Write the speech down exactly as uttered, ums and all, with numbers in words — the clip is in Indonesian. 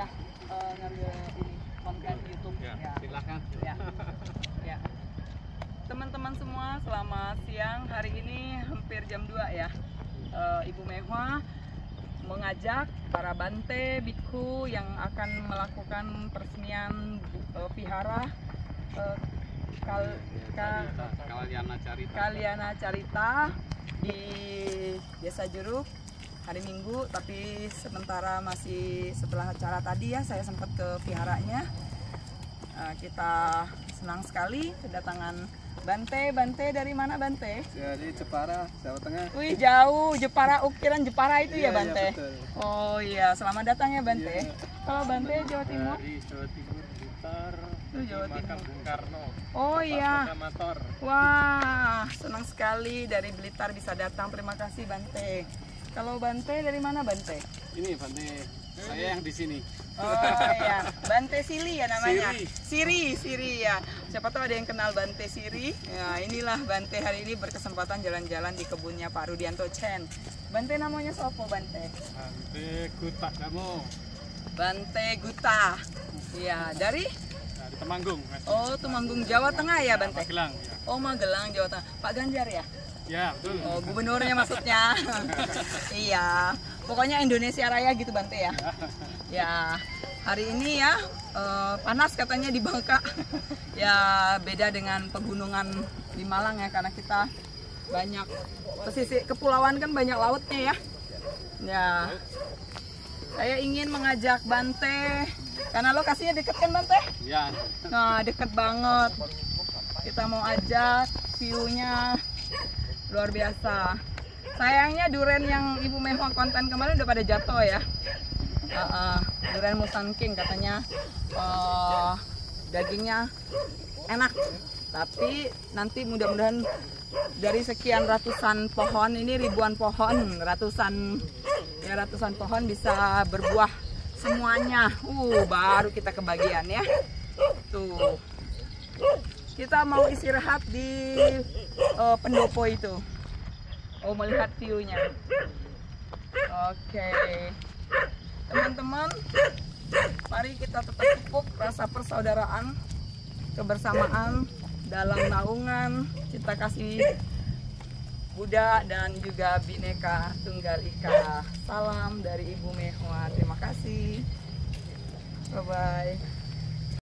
ya uh, ngambil ini konten YouTube. Ya, ya. Silakan. Ya. Ya. Teman-teman semua, selamat siang. Hari ini hampir jam dua ya. Uh, Ibu Mehwa mengajak para bante bikhu yang akan melakukan peresmian uh, vihara uh, Kal Ka Kalyana Carita. Kalyana Carita di Desa Juruk hari Minggu, tapi sementara masih setelah acara tadi ya saya sempat ke viharanya. Uh, kita senang sekali kedatangan Bante. Bante dari mana Bante? Dari Jepara, Jawa Tengah. Wih jauh, Jepara, ukiran Jepara itu ya Iya, Bante? iya, betul. Oh iya, selamat datang ya Bante. Iya. Kalau Bante Jawa Timur? Dari Jawa Timur, Blitar, Itu Jawa makam Timur. Bung Karno. Oh Bapak iya. Proklamator. Wah, senang sekali dari Blitar bisa datang. Terima kasih Bante. Kalau Bante dari mana Bante? Ini Bante, saya yang di sini. Oh iya, Bante Sili ya namanya. Siri. Siri, Siri ya. Siapa tahu ada yang kenal Bante Siri. Ya, inilah Bante hari ini berkesempatan jalan-jalan di kebunnya Pak Rudianto Chen. Bante namanya siapa Bante? Bante Guta kamu. Bante Guta. Iya, dari Dari Temanggung. Oh, Temanggung Jawa Tengah ya Bante? Magelang. Ya. Oh, Magelang Jawa Tengah. Pak Ganjar ya? Ya, betul. Oh, gubernurnya maksudnya. Iya. Pokoknya Indonesia Raya gitu Bante ya. Ya, hari ini ya eh, panas katanya di Bangka. Ya, beda dengan pegunungan di Malang ya, karena kita banyak pesisir kepulauan kan banyak lautnya ya. Ya. Saya ingin mengajak Bante karena lokasinya deket kan Bante? Ya. Nah, deket banget. Kita mau ajak, view-nya luar biasa. Sayangnya durian yang Ibu Mehwa konten kemarin udah pada jatuh ya. Uh, uh, durian Musang King katanya uh, dagingnya enak. Tapi nanti mudah-mudahan dari sekian ratusan pohon ini, ribuan pohon, ratusan ya ratusan pohon bisa berbuah semuanya. Uh, baru kita kebagian ya. Tuh. Kita mau istirahat di uh, pendopo itu. Oh, melihat view-nya. Oke. Teman-teman, mari kita tetap pupuk rasa persaudaraan, kebersamaan dalam naungan cinta kasih Buddha dan juga Bhinneka Tunggal Ika. Salam dari Ibu Mehwa. Terima kasih. Bye-bye.